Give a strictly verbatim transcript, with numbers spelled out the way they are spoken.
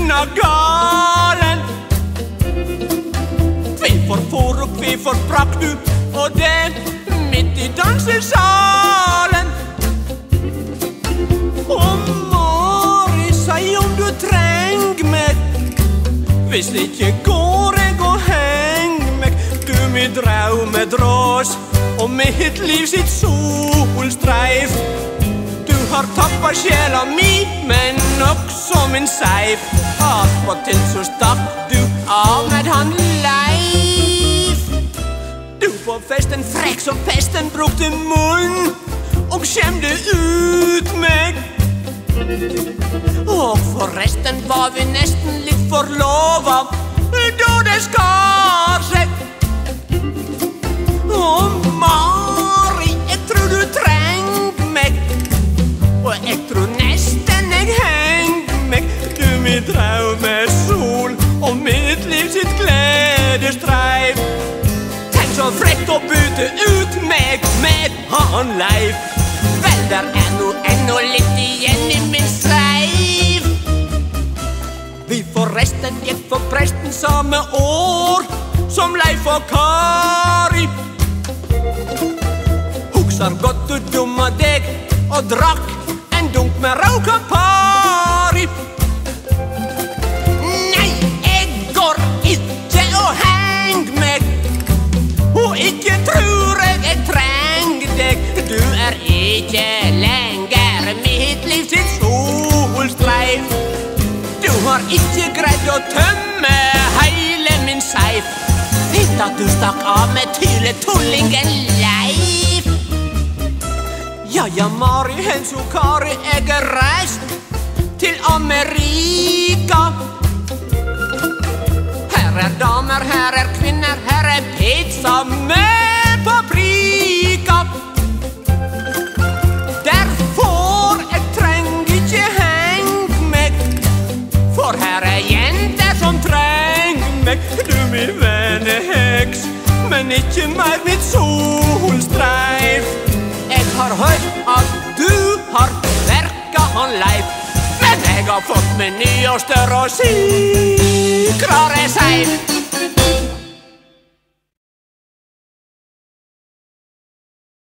lugna galen. Hvorfor for og hvorfor brakk du, og det midt i dansesalen? Og Mari, si om du treng meg, hvis ikke går jeg og heng meg. Du mi draume drås, og mitt liv sitt solstreif. Du har tappa sjela mi, men også min seif. Attpåtil så stakk du av med han Leif. Du på festen frekk som pesten brukte munn og skjemde ut meg. Og forresten var vi nesten litt forlova da det skar seg. Å Mari, jeg tror du treng meg, og jeg tror nesten jeg heng meg. Du mi draume sol, og mitt liv sitt gledestreif. Tenk så frekt å bytte ut meg med han Leif. Vel, der er no ennå litt igjen i min sleif. Vi forresten gikk for presten samme år som Leif og Kari. Hugsar godt du dumma deg og drakk en dunk med rau Campari. Nei, jeg går ikke og heng meg, og ikke tror jeg jeg treng deg. Du er ikke lenger mitt liv sitt solstreif. Du har ikke greid å tømme hele min seif. Fint at du stakk av med tyletullingen Leif. Ja, ja, Mari, Hens og Kari, jeg er reist til Amerika. Her er damer, her er kvinner, her er pizza med paprika. Derfor jeg trenger ikke heng meg, for her er jenter som trenger meg. Du min venneheks, men ikke mer mitt solstreif. Jeg har hørt at du har verka han Leif, men jeg har fått meg ny og større og sikrare seif.